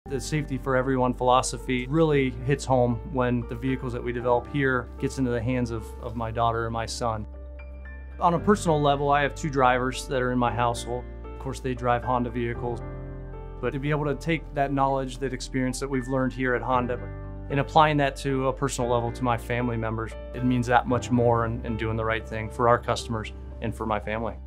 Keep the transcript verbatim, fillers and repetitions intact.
The safety for everyone philosophy really hits home when the vehicles that we develop here gets into the hands of, of my daughter and my son. On a personal level, I have two drivers that are in my household. Of course, they drive Honda vehicles. But to be able to take that knowledge, that experience that we've learned here at Honda, and applying that to a personal level to my family members, it means that much more in, in doing the right thing for our customers and for my family.